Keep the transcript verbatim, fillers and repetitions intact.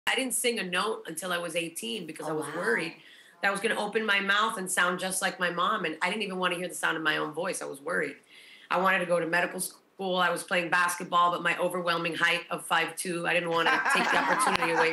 I didn't sing a note until I was eighteen because I Oh, was wow. worried that I was going to open my mouth and sound just like my mom. And I didn't even want to hear the sound of my own voice. I was worried. I wanted to go to medical school. I was playing basketball, but my overwhelming height of five two, I didn't want to take the opportunity away